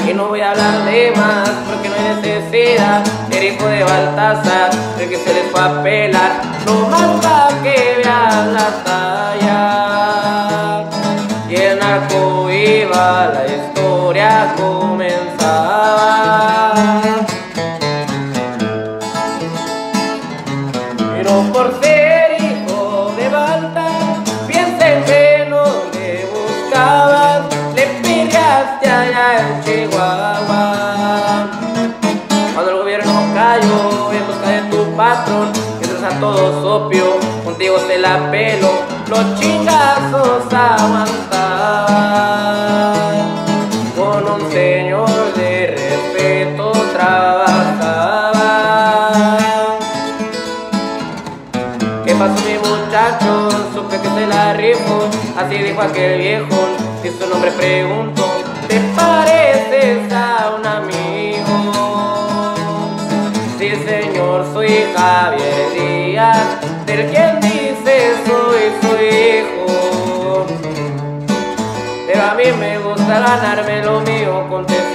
Y no voy a hablar de más porque no hay necesidad. El hijo de Baltasar, el que se les fue a pelar, no más pa' que vean la talla. Y el narco iba, la historia comenzaba. Pero por ser hijo de Baltasar, piensen que no le buscabas, le peleaste allá en Chihuahua. Cuando el gobierno cayó en busca de tu patrón, mientras a todos opio, contigo se la pelo, los chingazos aguantaban. Con un señor de respeto trabajaba. ¿Qué pasó, mi muchacho? Supe que se la rifó, así dijo aquel viejo. Si su nombre pregunto, ¿te pareces a un amigo? Sí, señor, soy Javier Díaz, del quien dice soy su hijo. Pero a mí me gusta ganarme lo mío con